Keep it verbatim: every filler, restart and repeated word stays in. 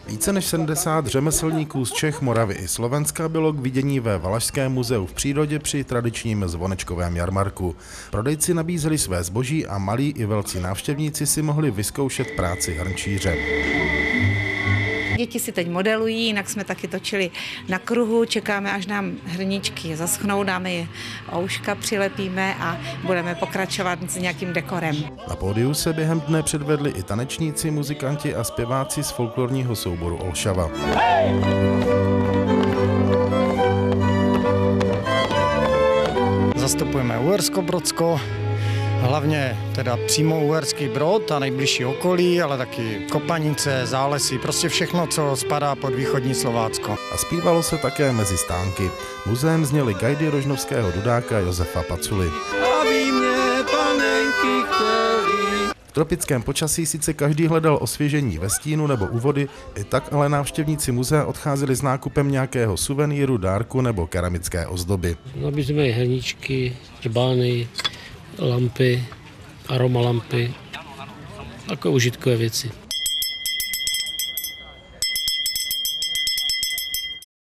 Více než sedmdesát řemeslníků z Čech, Moravy i Slovenska bylo k vidění ve Valašském muzeu v přírodě při tradičním zvonečkovém jarmarku. Prodejci nabízeli své zboží a malí i velcí návštěvníci si mohli vyzkoušet práci hrnčíře. Děti si teď modelují, jinak jsme taky točili na kruhu, čekáme, až nám hrníčky zaschnou, dáme je ouška, přilepíme a budeme pokračovat s nějakým dekorem. Na pódiu se během dne předvedli i tanečníci, muzikanti a zpěváci z folklorního souboru Olšava. Hey! Zastupujeme Uhersko-Brodsko, hlavně teda přímo Uherský Brod a nejbližší okolí, ale taky Kopanice, Zálesí, prostě všechno, co spadá pod východní Slovácko. A zpívalo se také mezi stánky. Muzeem zněly gajdy rožnovského dudáka Josefa Paculy. V tropickém počasí sice každý hledal osvěžení ve stínu nebo u vody, i tak ale návštěvníci muzea odcházeli s nákupem nějakého suvenýru, dárku nebo keramické ozdoby. Nabízíme hrníčky, džbány, lampy, aromalampy, takové užitkové věci.